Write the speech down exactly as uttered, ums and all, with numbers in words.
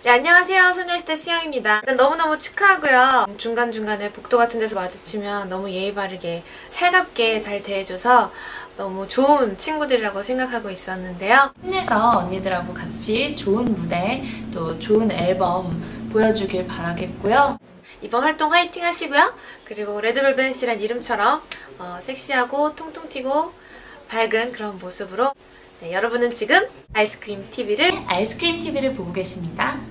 네, 안녕하세요. 소녀시대 수영입니다. 일단 너무너무 축하하고요. 중간중간에 복도 같은 데서 마주치면 너무 예의 바르게 살갑게 잘 대해줘서 너무 좋은 친구들이라고 생각하고 있었는데요. 힘내서 언니들하고 같이 좋은 무대, 또 좋은 앨범 보여주길 바라겠고요. 이번 활동 화이팅 하시고요. 그리고 레드벨벳이란 이름처럼 어, 섹시하고 통통 튀고 밝은 그런 모습으로 네, 여러분은 지금 아이스크림 티비를 아이스크림 티비를 보고 계십니다.